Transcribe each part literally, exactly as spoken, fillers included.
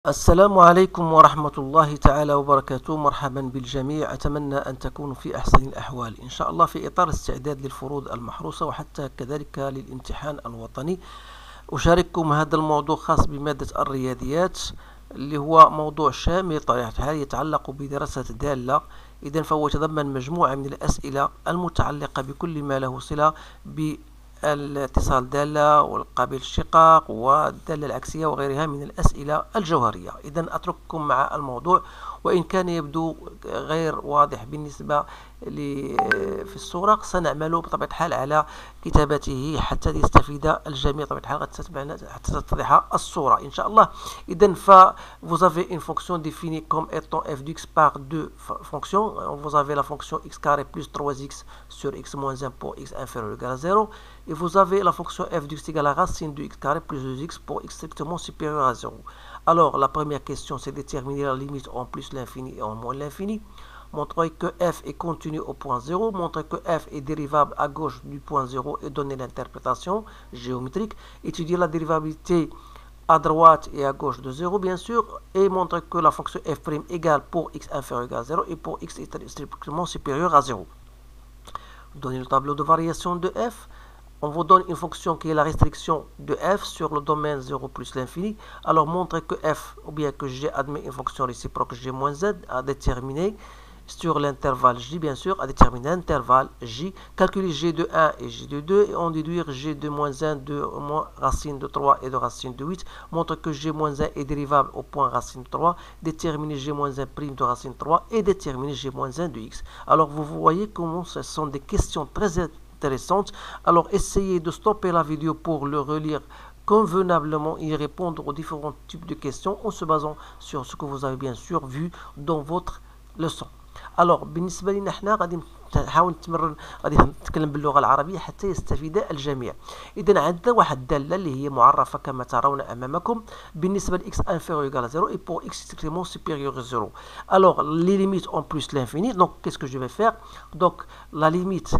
السلام عليكم ورحمة الله تعالى وبركاته. مرحبا بالجميع، أتمنى أن تكونوا في أحسن الأحوال إن شاء الله، في إطار استعداد للفروض المحروسة وحتى كذلك للامتحان الوطني. أشارككم هذا الموضوع خاص بمادة الرياضيات، اللي هو موضوع شامل بطبيعة الحال يتعلق بدراسة الدالة. إذن فهو يتضمن مجموعة من الأسئلة المتعلقة بكل ما له صلة ب الاتصال دالة والقابل الشقاق والدالة العكسية وغيرها من الأسئلة الجوهرية. إذن أترككم مع الموضوع، وإن كان يبدو غير واضح بالنسبة لي في الصورة، سنعمل بطبيعة الحال على كتابته حتى يستفيد الجميع بطبيعة الحال حتى تتضح الصورة إن شاء الله. إذن ف vous avez une fonction définie comme étant f de x par deux fonctions. Vous avez la fonction x carré plus trois x sur x moins un pour x inférieur ou égal à zéro. Et vous avez la fonction f de x égale à la racine de x carré plus deux x pour x strictement supérieur à zéro. Alors, la première question, c'est déterminer la limite en plus l'infini et en moins l'infini. Montrer que f est continu au point zéro. Montrer que f est dérivable à gauche du point zéro et donner l'interprétation géométrique. Étudier la dérivabilité à droite et à gauche de zéro, bien sûr. Et montrer que la fonction f' égale pour x inférieur ou égal à zéro et pour x strictement supérieur à zéro. Donner le tableau de variation de f. On vous donne une fonction qui est la restriction de f sur le domaine zéro plus l'infini. Alors, montrer que f, ou bien que g admet une fonction réciproque g moins z à déterminer sur l'intervalle j, bien sûr, à déterminer l'intervalle j. Calculer g de un et g de deux et en déduire g de moins un de moins racine de trois et de racine de huit. Montre que g moins un est dérivable au point racine de trois. Déterminer g moins un prime de racine de trois et déterminer g moins un de x. Alors, vous voyez comment ce sont des questions très intéressantes. Alors, essayez de stopper la vidéo pour le relire convenablement et répondre aux différents types de questions en se basant sur ce que vous avez bien sûr vu dans votre leçon. Alors بالنسبة لنا احنا غادي نحاول نتمرن، غادي نتكلم باللغة العربية حتى يستفيد الجميع. إذا عندنا واحد الدالة اللي هي معرفة كما ترون أمامكم بالنسبة ل x inférieur ou égal à zéro et pour x strictement supérieur à zéro. Alors les limites en plus l'infini. Donc qu'est-ce que je vais faire? Donc la limite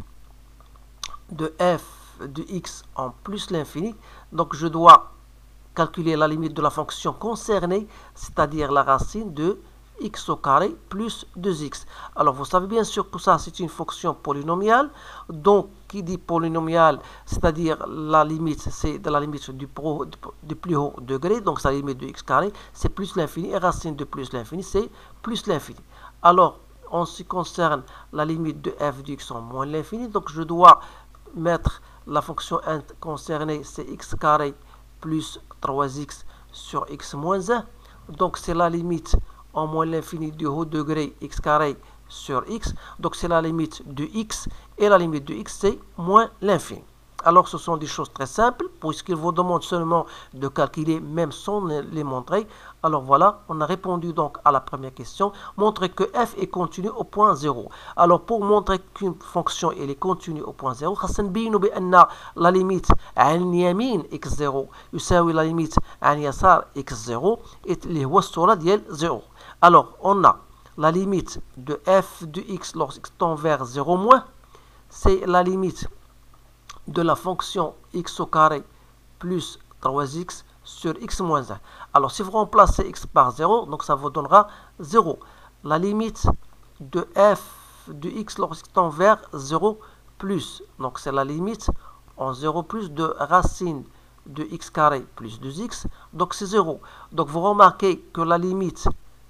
de f de x en plus l'infini. Donc je dois calculer la limite de la fonction concernée, c'est-à-dire la racine de x au carré plus deux x. Alors vous savez bien sûr que ça c'est une fonction polynomiale. Donc qui dit polynomiale, c'est-à-dire la limite c'est de la limite du, pro, du plus haut degré, donc c'est la limite de x carré, c'est plus l'infini, et racine de plus l'infini c'est plus l'infini. Alors en ce qui concerne la limite de f de x en moins l'infini, donc je dois mettre la fonction concernée, c'est x carré plus trois x sur x moins un. Donc c'est la limite en moins l'infini du haut degré x carré sur x. Donc c'est la limite de x et la limite de x c'est moins l'infini. Alors ce sont des choses très simples puisqu'il vous demande seulement de calculer même sans les montrer. Alors voilà, on a répondu donc à la première question. Montrer que f est continu au point zéro. Alors pour montrer qu'une fonction elle est continue au point zéro, خاصنا نبينوا بأن la limite عن اليمين x zéro يساوي la limite عن يسار x zéro اللي هو الصورة ديال zéro. Alors on a la limite de f de x lorsqu'x tend vers zéro moins, c'est la limite de la fonction x au carré plus trois x sur x moins un. Alors si vous remplacez x par zéro, donc ça vous donnera zéro. La limite de f de x lorsqu'il tend vers zéro plus, donc c'est la limite en zéro plus de racine de x carré plus deux x, donc c'est zéro. Donc vous remarquez que la limite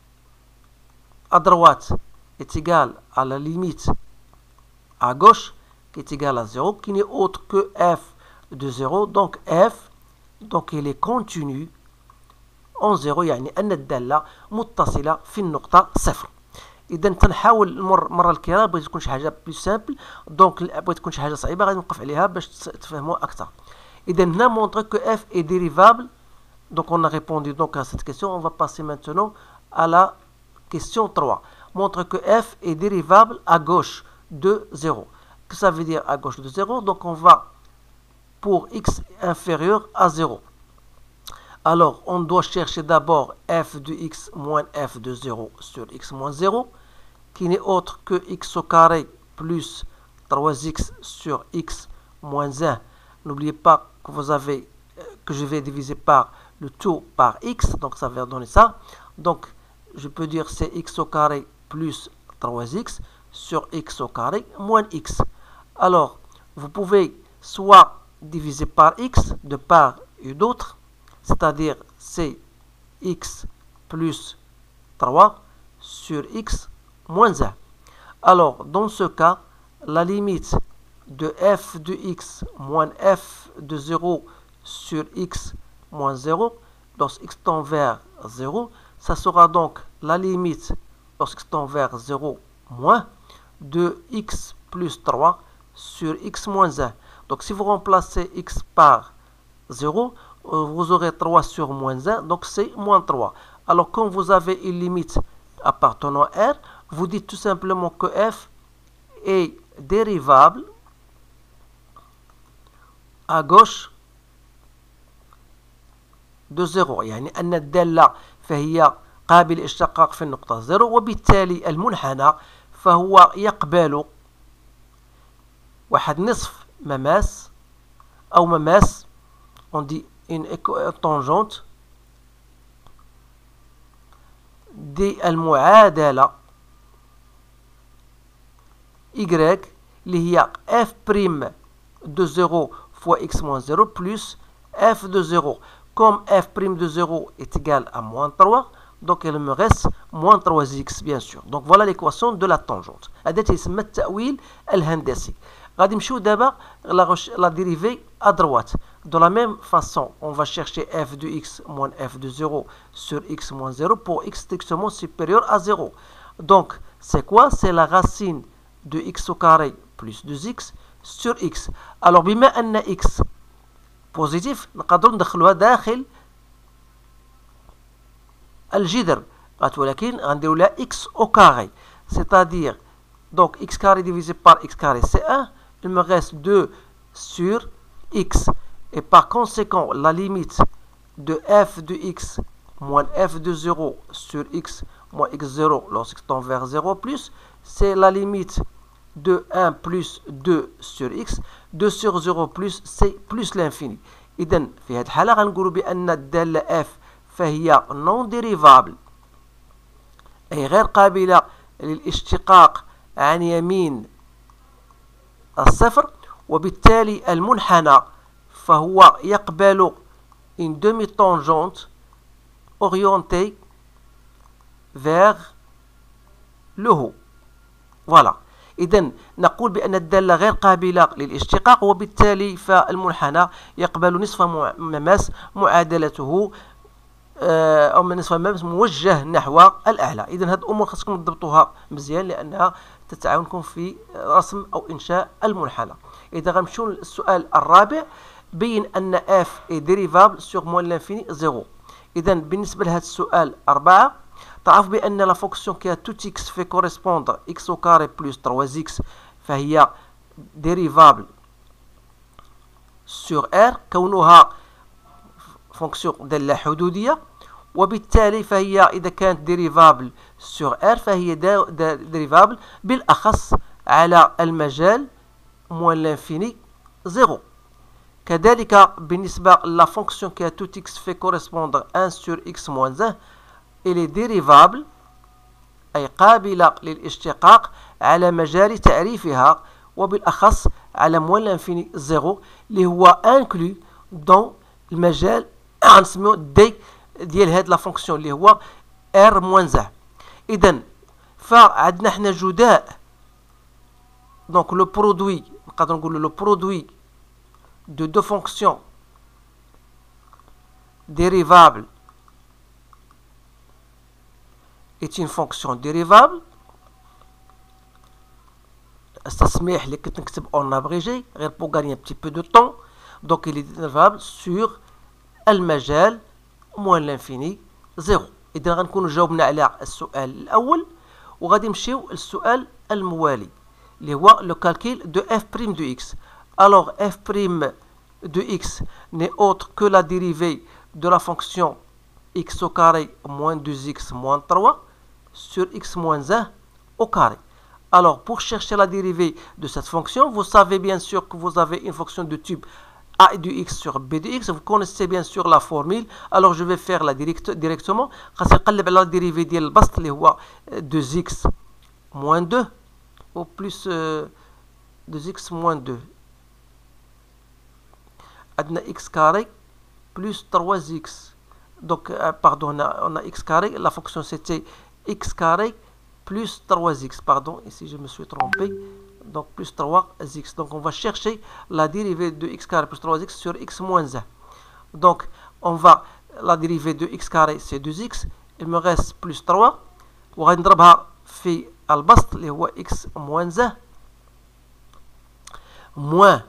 à droite est égale à la limite à gauche qui est égale à zéro, qui n'est autre que f de zéro. Donc f, donc il est continu en zéro، يعني أن الدالة متصلة في النقطة صفر. إذا تنحاول المر مرة الكرام بغيت تكون شي حاجة بلو سامبل، دونك بغيت تكون شي حاجة صعيبة غادي نوقف عليها باش تفهموا أكثر. إذا هنا montrer que f est dérivable. Donc on a répondu donc à cette question. On va passer maintenant à la question trois. Montre que f est dérivable à gauche de zéro. Que ça veut dire à gauche de zéro? Donc on va pour x inférieur à zéro. Alors on doit chercher d'abord f de x moins f de zéro sur x moins zéro, qui n'est autre que x au carré plus trois x sur x moins un. N'oubliez pas que vous avez que je vais diviser par le tout par x, donc ça va donner ça. Donc, je peux dire c'est x au carré plus trois x sur x au carré moins x. Alors, vous pouvez soit diviser par x de part et d'autre, c'est-à-dire c'est x plus trois sur x moins un. Alors, dans ce cas, la limite de f de x moins f de zéro sur x moins zéro, lorsque x tend vers zéro, ça sera donc la limite lorsque x tend vers zéro moins de x plus trois sur x moins un. Donc si vous remplacez x par zéro, vous aurez trois sur moins un, donc c'est moins trois. Alors quand vous avez une limite appartenant à R, vous dites tout simplement que f est dérivable à gauche de zéro. يعني أن الدالة فهي قابل للاشتقاق في النقطة زيرو، وبالتالي المنحنى فهو يقبل واحد نصف مماس أو مماس on dit une tangente دي المعادلة y اللي هي f' de zéro fois x moins zéro plus f de zéro. Comme f' de zéro est égal à moins trois, donc il me reste moins trois x bien sûr. Donc voilà l'équation de la tangente. هذا تسمى التأويل الهندسي. غادي نمشيو دابا la dérivée à droite. De la même façon, on va chercher f de x moins f de zéro sur x moins zéro pour x strictement supérieur à zéro. Donc, c'est quoi? C'est la racine de x au carré plus deux x sur x. Alors, بما أن x positif, نقدروا ندخلوها داخل الجذر، ولكن غنديروا لها x au carré. C'est-à-dire, donc x carré divisé par x carré, c'est un. Il me reste deux sur x. Et par conséquent, la limite de f de x moins f de zéro sur x moins x zéro lorsque tend vers zéro plus, c'est la limite de un plus deux sur x. deux sur zéro plus, c'est plus l'infini. إذن في هذه الحالة غنقولوا بأن الدالة f فهي non dérivable أي غير قابلة للاشتقاق عن يمين الصفر، وبالتالي المنحنى فهو يقبل une demi-tangente orientée vers le haut. Voilà. إذن نقول بأن الدالة غير قابلة للاشتقاق، وبالتالي فالمنحنى يقبل نصف مماس معادلته أو من نصف مماس موجه نحو الأعلى. إذن هذه الأمور خاصكم تضبطوها مزيان لأنها تتعاونكم في رسم أو إنشاء المنحنى. إذا غنمشيو للسؤال الرابع، بين أن f est dérivable sur moins l'infini zéro. إذن بالنسبة لهذا السؤال أربعة، تعرف بأن la fonction qui a tout x fait correspondre x au carré plus trois x فهي dérivable sur r كونها fonction دالة حدودية، وبالتالي فهي إذا كانت dérivable sur r فهي dérivable بالأخص على المجال moins l'infini zéro. كذلك بالنسبة la fonction qui a tout x fait correspondre un sur x moins un، elle est dérivable أي قابلة للاشتقاق على مجال تعريفها، وبالأخص على moins l'infini zéro اللي هو inclus dans المجال غنسميو دي ديال هاد لا فونكسيون اللي هو r moins un. إذن فعندنا حنا جداء donc le produit نقدر نقولوا le produit de deux fonctions dérivables est une fonction dérivable. استسمح لي كنت نكتب en abrégé غير pour gagner un petit peu de temps. Donc il est dérivable sur المجال moins l'infini zéro. إذا غنكونوا جاوبنا على السؤال الأول، وغادي نمشيو للسؤال الموالي اللي هو le calcul de f' de x. Alors f' de x n'est autre que la dérivée de la fonction x au carré moins deux x moins trois sur x moins un au carré. Alors pour chercher la dérivée de cette fonction, vous savez bien sûr que vous avez une fonction de type A de x sur B de x. Vous connaissez bien sûr la formule. Alors je vais faire la direct, directement. غنقلب على la dérivée ديال البسط اللي هو deux x moins deux au plus euh, deux x moins deux. عندنا x carré plus trois x. Donc euh, pardon, on a, on a x carré. La fonction c'était x carré plus trois x. Pardon, ici je me suis trompé. Donc plus trois x. Donc on va chercher la dérivée de x carré plus trois x sur x moins un. Donc on va, la dérivée de x carré c'est deux x. Il me reste plus trois. وغنضربها في البسط اللي هو x moins un moins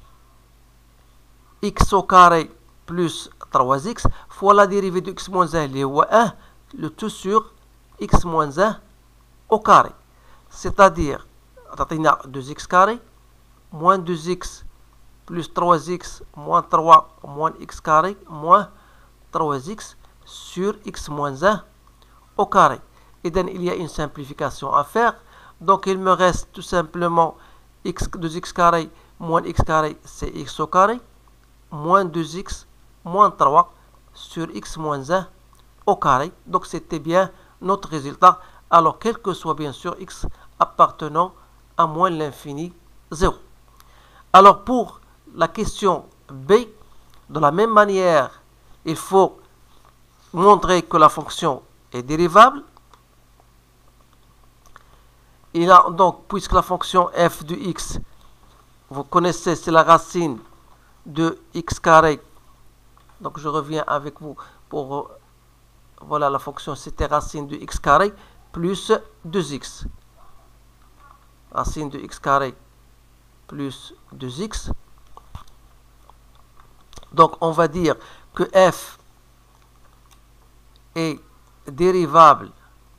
x au carré plus trois x fois la dérivée de x moins un اللي هو un, le tout sur x moins un au carré. C'est-à-dire تعطينا deux x carré moins deux x plus trois x moins trois moins x carré moins trois x sur x moins un au carré. Et donc il y a une simplification à faire. Donc il me reste tout simplement x, deux x carré moins x carré, c'est x au carré, moins deux x moins trois sur x moins un au carré. Donc c'était bien notre résultat. Alors quel que soit bien sûr x appartenant à moins l'infini zéro. Alors pour la question B, de la même manière, il faut montrer que la fonction est dérivable. Il a donc, puisque la fonction f de x, vous connaissez, c'est la racine de x carré. Donc je reviens avec vous pour, voilà, la fonction c'était racine de x carré plus deux x. Racine de x carré plus deux x. Donc on va dire que f est dérivable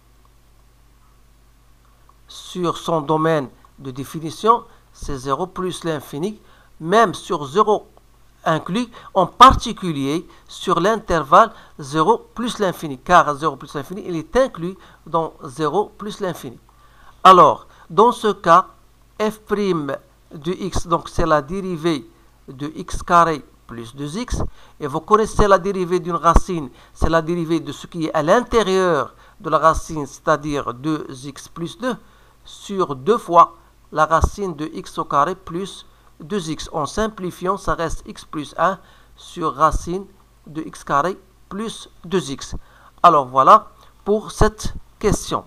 sur son domaine de définition, c'est zéro plus l'infini, même sur zéro inclus, en particulier sur l'intervalle zéro plus l'infini, car zéro plus l'infini, il est inclus dans zéro plus l'infini. Alors, dans ce cas, f' de x, donc c'est la dérivée de x carré plus deux x, et vous connaissez la dérivée d'une racine, c'est la dérivée de ce qui est à l'intérieur de la racine, c'est-à-dire deux x plus deux, sur deux fois la racine de x au carré plus deux x. En simplifiant, ça reste x plus un sur racine de x carré plus deux x. Alors voilà pour cette question.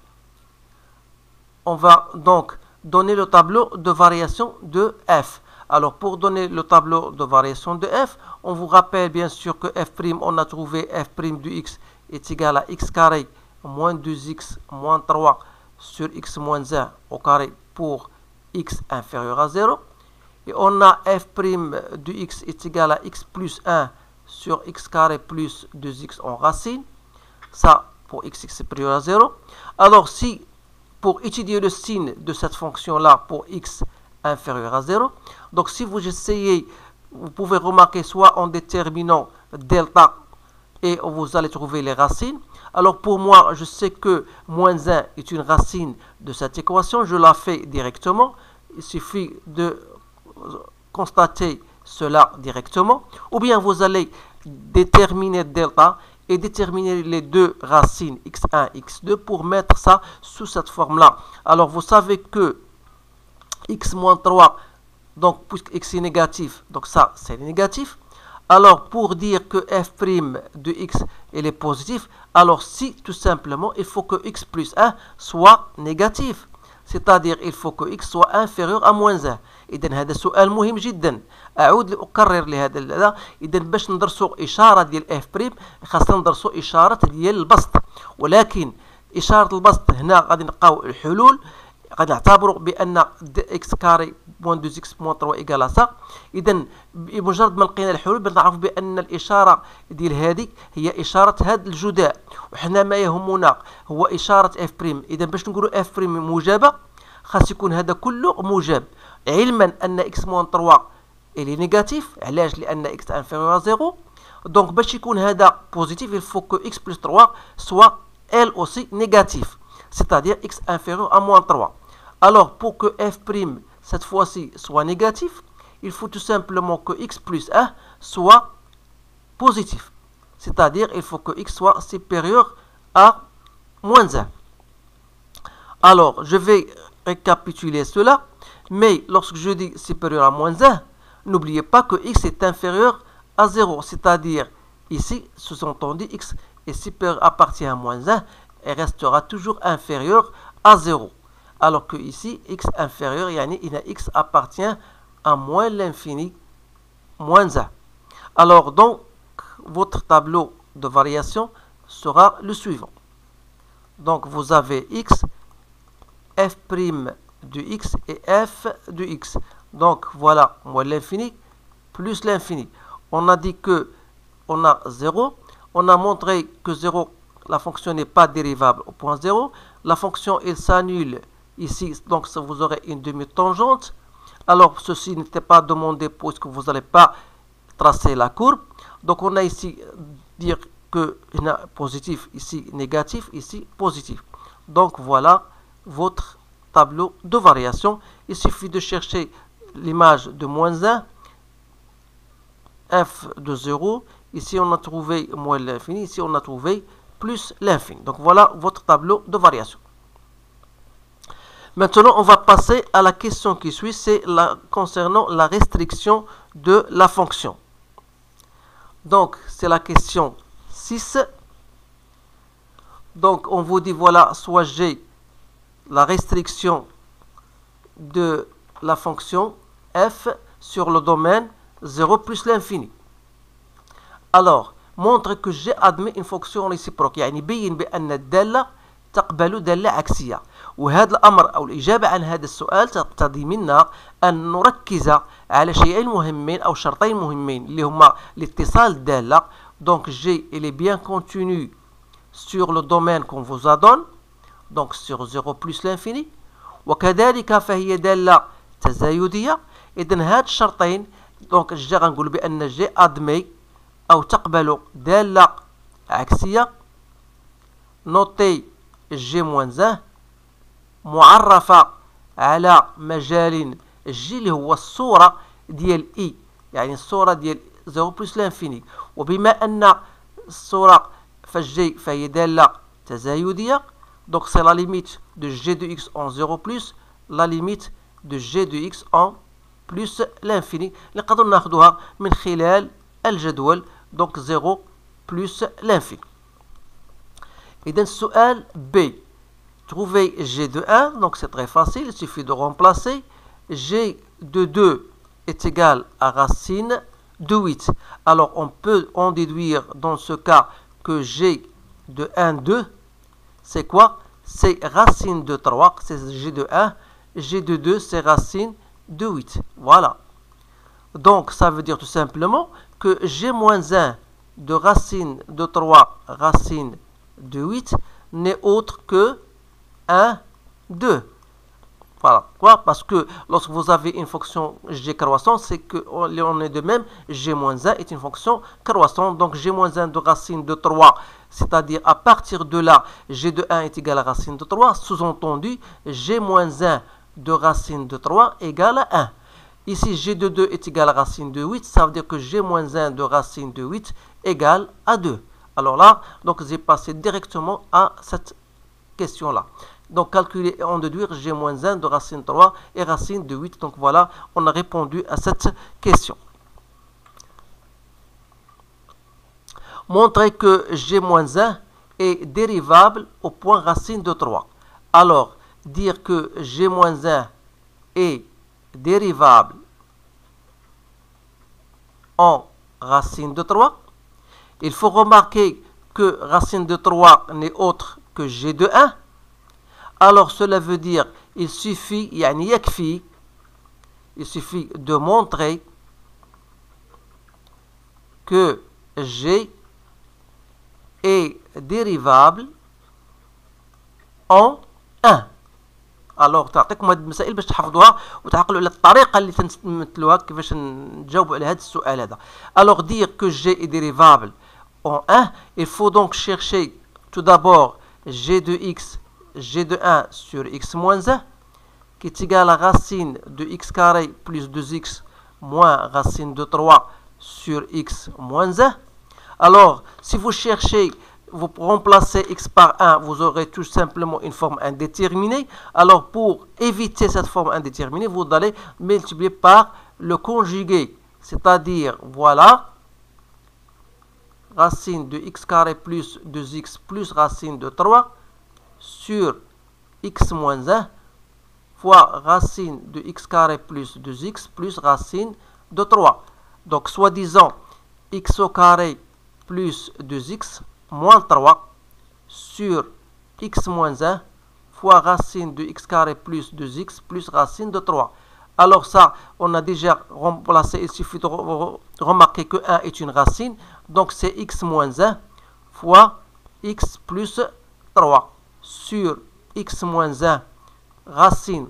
On va donc donner le tableau de variation de f. Alors pour donner le tableau de variation de f, on vous rappelle bien sûr que f', on a trouvé f' de x est égal à x carré moins deux x moins trois sur x moins un au carré pour x inférieur à zéro. Et on a f' de x est égal à x plus un sur x carré plus deux x en racine. Ça pour x, x supérieur à zéro. Alors si, pour étudier le signe de cette fonction-là pour x inférieur à zéro, donc si vous essayez, vous pouvez remarquer soit en déterminant delta et vous allez trouver les racines. Alors pour moi, je sais que moins un est une racine de cette équation. Je la fais directement. Il suffit de constater cela directement. Ou bien vous allez déterminer delta et déterminer les deux racines x un, x deux pour mettre ça sous cette forme-là. Alors vous savez que x moins trois, donc puisque x est négatif, donc ça c'est négatif. Alors, pour dire que f' de x il est positif, alors si tout simplement, il faut que x plus un soit négatif. C'est-à-dire, il faut que x soit inférieur à moins un. إذن هذا سؤال مهم جدا. أعود لأكرر لهذا هذا. إذن باش ندرسوا إشارة ديال f' خاصنا ندرسوا إشارة ديال البسط. ولكن إشارة البسط هنا غادي نلقاو الحلول. غادي نعتبروا بأن x كاري موان deux x موان trois إيكال ça. إذن بمجرد ما لقينا الحلول بنعرف بأن الإشارة ديال هذه هي إشارة هذا الجداء. وحنا ما يهمنا هو إشارة f'. إذن باش نقولوا f' موجبة خاص يكون هذا كله موجب. علما أن x موان trois إلي نيجاتيف. علاش؟ لأن x inférieur à zéro. Donc باش يكون هذا بوزيتيف il faut que x plus trois soit elle aussi négatif. C'est-à-dire x inférieur à moins trois. Alors, pour que f' cette fois-ci soit négatif, il faut tout simplement que x plus un soit positif. C'est-à-dire, il faut que x soit supérieur à moins un. Alors, je vais récapituler cela, mais lorsque je dis supérieur à moins un, n'oubliez pas que x est inférieur à zéro, c'est-à-dire, ici, sous-entendu, x est supérieur appartient à moins un et restera toujours inférieur à zéro. Alors que ici, x inférieur, yani, x appartient à moins l'infini, moins un. Alors, donc, votre tableau de variation sera le suivant. Donc, vous avez x, f' de x et f de x. Donc, voilà, moins l'infini plus l'infini. On a dit que on a zéro. On a montré que zéro, la fonction n'est pas dérivable au point zéro. La fonction, elle s'annule ici. Donc, ça vous aurez une demi-tangente. Alors, ceci n'était pas demandé puisque vous n'allez pas tracer la courbe. Donc, on a ici dire que positif, ici négatif, ici positif. Donc, voilà votre tableau de variation. Il suffit de chercher l'image de moins un, f de zéro. Ici, on a trouvé moins l'infini. Ici, on a trouvé plus l'infini. Donc, voilà votre tableau de variation. Maintenant, on va passer à la question qui suit. C'est la, concernant la restriction de la fonction. Donc, c'est la question six. Donc, on vous dit, voilà, soit G, la restriction de la fonction f sur le domaine zéro plus l'infini. Alors, montre que G admet une fonction réciproque. يعني بين بأن الدالة تقبل دالة عكسية. وهذا الأمر أو الإجابة عن هذا السؤال تقتضي منا أن نركز على شيئين مهمين أو شرطين مهمين اللي هما الاتصال الدالة. Donc G il est bien contenu sur le domaine qu'on vous a donné, donc sur zéro plus l'infini. وكذلك فهي دالة تزايدية. إذن هاد الشرطين donc G غنقول بأن G admet أو تقبل دالة عكسية نوتي G moins un معرفة على مجال G اللي هو الصورة ديال I يعني الصورة ديال zéro plus l'infini. وبما أن الصورة فالجي فهي دالة تزايدية donc c'est la limite de G de X en zéro plus la limite de G de X en plus l'infini اللي نقدروا ناخذوها من خلال الجدول donc zéro plus l'infini. إذن السؤال B. Trouver G de un, donc c'est très facile, il suffit de remplacer. G de deux est égal à racine de huit. Alors on peut en déduire dans ce cas que G de un, deux, c'est quoi? C'est racine de trois, c'est G de un. G de deux, c'est racine de huit. Voilà. Donc ça veut dire tout simplement que G moins un de racine de trois, racine de huit, n'est autre que un, deux. Voilà. Quoi? Parce que lorsque vous avez une fonction G croissante, c'est qu'on est de même, G moins un est une fonction croissante. Donc G moins un de racine de trois, c'est-à-dire à partir de là, G de un est égal à racine de trois. Sous-entendu, G moins un de racine de trois égale à un. Ici, G de deux est égal à racine de huit, ça veut dire que G moins un de racine de huit égale à deux. Alors là, donc j'ai passé directement à cette question-là. Donc calculer et en déduire G moins un de racine de trois et racine de huit. Donc voilà, on a répondu à cette question. Montrer que G moins un est dérivable au point racine de trois. Alors, dire que G moins un est dérivable en racine de trois. Il faut remarquer que racine de trois n'est autre que G de un. Alors cela veut dire il suffit, yani yakfi, il suffit de montrer que G est dérivable en un. Alors تعطيكم هذه المسائل باش تحفظوها وتعقلوا على الطريقه اللي تنمثلوها كيفاش نجاوبوا على هذا السؤال هذا. Alors dire que G est dérivable en un, il faut donc chercher tout d'abord G de X, G de un sur X moins un, qui est égal à racine de X carré plus deux X moins racine de trois sur x moins un. Alors, si vous cherchez, vous remplacez x par un, vous aurez tout simplement une forme indéterminée. Alors, pour éviter cette forme indéterminée, vous allez multiplier par le conjugué. C'est-à-dire, voilà, racine de x carré plus deux x plus racine de trois sur x moins un fois racine de x carré plus deux x plus racine de trois. Donc, soi-disant, x au carré plus deux x moins trois sur x moins un fois racine de x carré plus deux x plus racine de trois. Alors ça, on a déjà remplacé, il suffit de remarquer que un est une racine, donc c'est x moins un fois x plus trois sur x moins un racine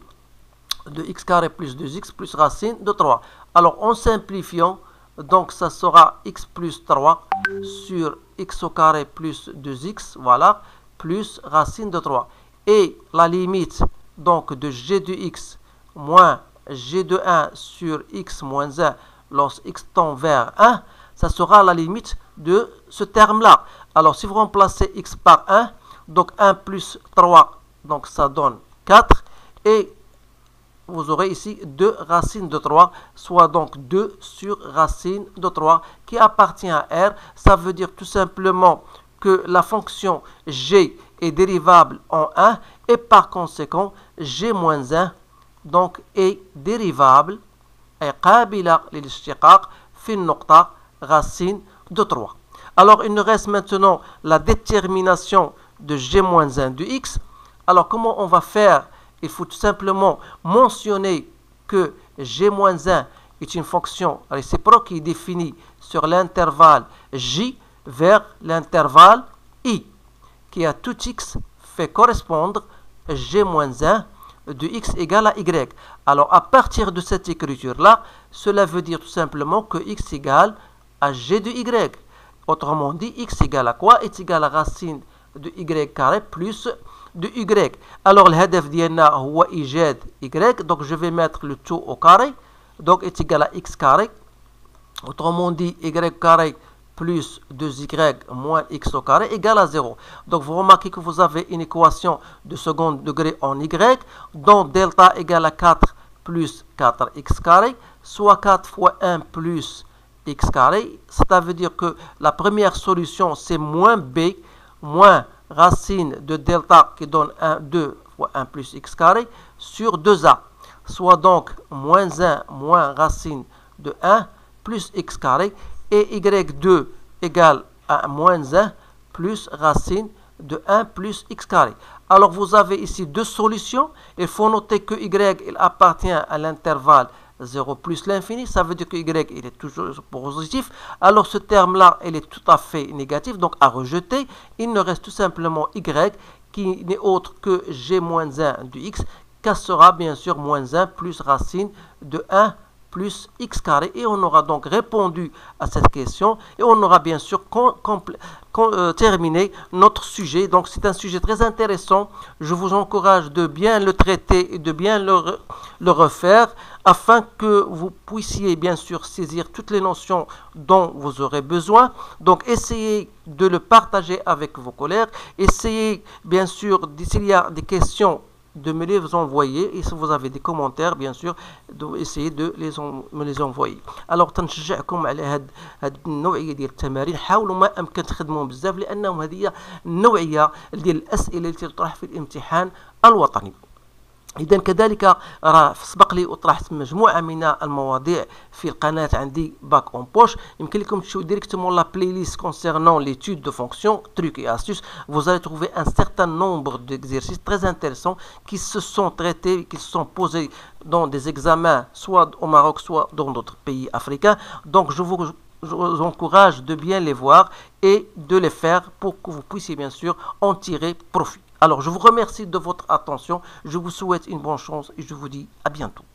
de x carré plus deux x plus racine de trois. Alors en simplifiant, donc ça sera x plus trois sur x au carré plus deux x, voilà, plus racine de trois. Et la limite donc de g de x moins g de un sur x moins un lorsque x tend vers un, ça sera la limite de ce terme-là. Alors si vous remplacez x par un, donc un plus trois, donc ça donne quatre, et vous aurez ici deux racines de trois, soit donc deux sur racine de trois qui appartient à R. Ça veut dire tout simplement que la fonction g est dérivable en un et par conséquent g moins un donc est dérivable est قابلة للاشتقاق في النقطة racine de trois. Alors il nous reste maintenant la détermination de g moins un de x. Alors comment on va faire? Il faut tout simplement mentionner que g moins un est une fonction réciproque qui est définie sur l'intervalle j vers l'intervalle i, qui à tout x fait correspondre g moins un de x égale à y. Alors à partir de cette écriture-là, cela veut dire tout simplement que x égale à g de y. Autrement dit, x égale à quoi? Est égal à racine de y carré plus de y. Alors le hadef ديالنا هو إيجاد y, donc je vais mettre le tout au carré, donc est égal à x carré. Autrement dit, y carré plus deux y moins x au carré égale à zéro. Donc vous remarquez que vous avez une équation de second degré en y, dont delta égale à quatre plus quatre x carré, soit quatre fois un plus x carré. Ça veut dire que la première solution c'est moins b, moins racine de delta qui donne un, deux fois un plus x carré sur deux a, soit donc moins un moins racine de un plus x carré, et y deux égale à moins un plus racine de un plus x carré. Alors vous avez ici deux solutions. Il faut noter que y il appartient à l'intervalle zéro plus l'infini, ça veut dire que y il est toujours positif. Alors ce terme là il est tout à fait négatif, donc à rejeter. Il ne reste tout simplement y qui n'est autre que g moins un de x, qui sera bien sûr moins un plus racine de un plus x carré, et on aura donc répondu à cette question et on aura bien sûr con, con, euh, terminé notre sujet. Donc c'est un sujet très intéressant, je vous encourage de bien le traiter et de bien le, le refaire afin que vous puissiez bien sûr saisir toutes les notions dont vous aurez besoin. Donc essayez de le partager avec vos collègues, essayez bien sûr, s'il y a des questions, de me les envoyer, et si vous avez des commentaires bien sûr d'essayer de les en, me les envoyer. alors تنشجعكم على هاد هاد النوعيه ديال التمارين، حاولوا ما امكن تخدموهم بزاف لانهم هذه النوعيه ديال الاسئله التي تطرح في الامتحان الوطني. إذا كذلك راه سبق لي وطرحت مجموعة من المواضيع في القناة عندي باك اون بوش، يمكن لكم تمشيو ديريكتومون لا بلاي ليست concernant l'étude de fonction trucs et astuces. Vous allez trouver un certain nombre d'exercices très intéressants qui se sont traités, qui se sont posés dans des examens soit au Maroc soit dans d'autres pays africains. Donc je vous Je vous encourage de bien les voir et de les faire pour que vous puissiez bien sûr en tirer profit. Alors je vous remercie de votre attention, je vous souhaite une bonne chance et je vous dis à bientôt.